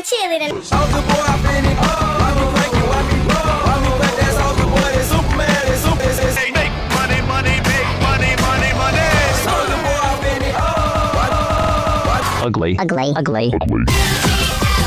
cheerleading. Soulja Boy, I been it. Why me crank it? Why me roll? Why me crank that Soulja Boy? It's Superman. It's Superman. Hey, make money, money, make money, money, money. Soulja Boy, I been it. Ugly. Ugly. Ugly.